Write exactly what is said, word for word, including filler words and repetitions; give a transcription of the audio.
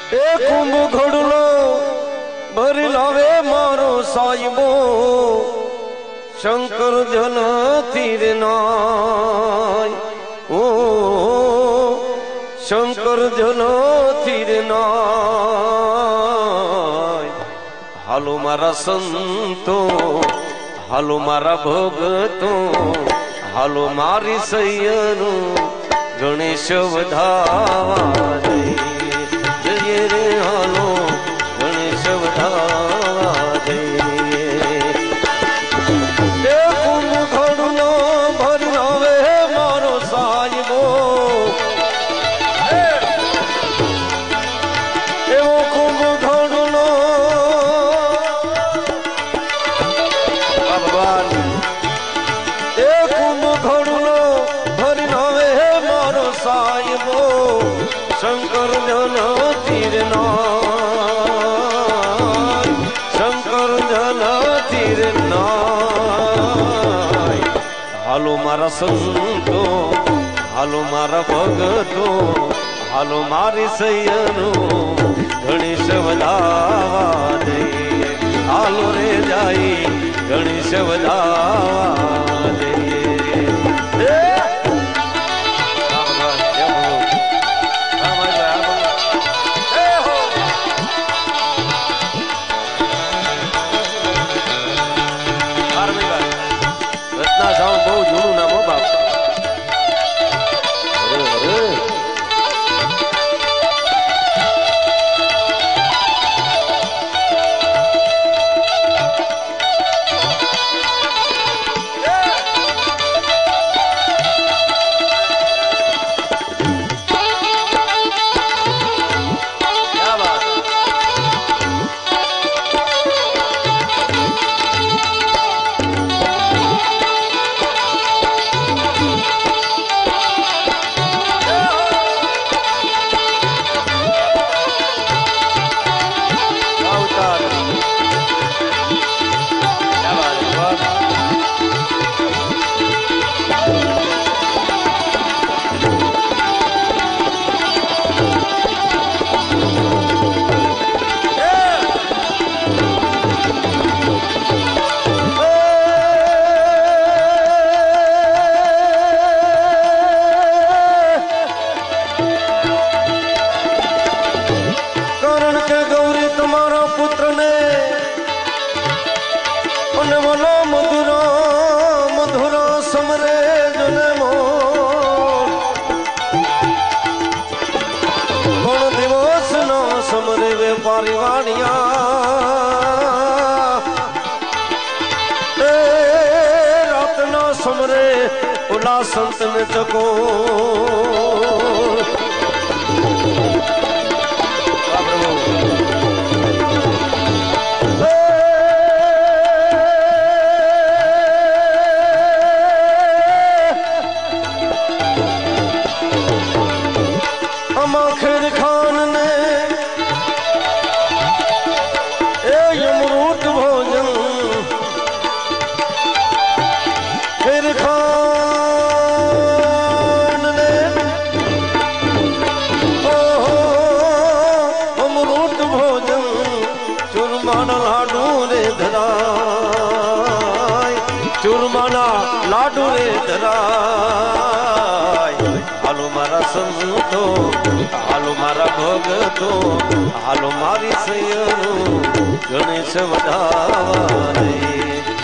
ए कुंभ घोड़लो भरी लावे मारो साहिबो शंकर जल तीर नाय ओ शंकर जल तीर नाय हालो मारा संतो हालो मारा भगतो हालो मारी सैयनु गणेश वधावा दे जय रे हालो गणेश वधावा दे ए कुंभ घोड़लो भरी लावे मारो साहिबो ए वो कुंभ घोड़लो भगवान ए कुंभ घोड़लो भरी लावे मारो साहिबो शंकर जल तीर नाय शंकर जल तीर नाय हालो मारा संतो हालो मारा भगतो हालो मारी सैयनु गणेश वधावा दे हालो रे जाई गणेश वधावा दे बहुत जुड़ू ना वो बाप अरे अरे क्या बात मधुरा मधुरा समरे जने मोर कौन दिवस ना समरे व्यापारी वाणिया रात ना समरे उला संत ने चको खेर खान ने ए यमरूत भोजन खेर खान ने ओ अमरूत भोजन चुरमाना लाडू रे धराय चुरमाना लाडू रे धराय हालो मारा संतो हालो मारा भगतो हालो मारी सैयनु गणेश वधावा दे।